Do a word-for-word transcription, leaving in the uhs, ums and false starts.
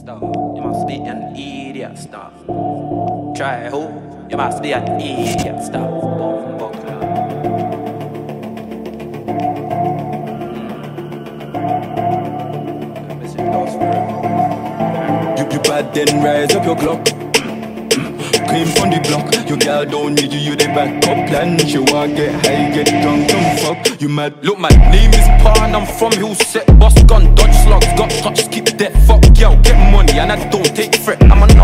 Stop. You must be an idiot. Stop. Try who? You must be an idiot. Stop. Boom, boom. You, you bad, then rise up your clock. Came from the block, your girl don't need you, you the backup plan. She want get high, get drunk, don't fuck. You mad? Look, my name is Pan, I'm from Hillset. Boss gun, dodge slugs, got touch, keep dead. Fuck, yo, get money and I don't take threat. I'm an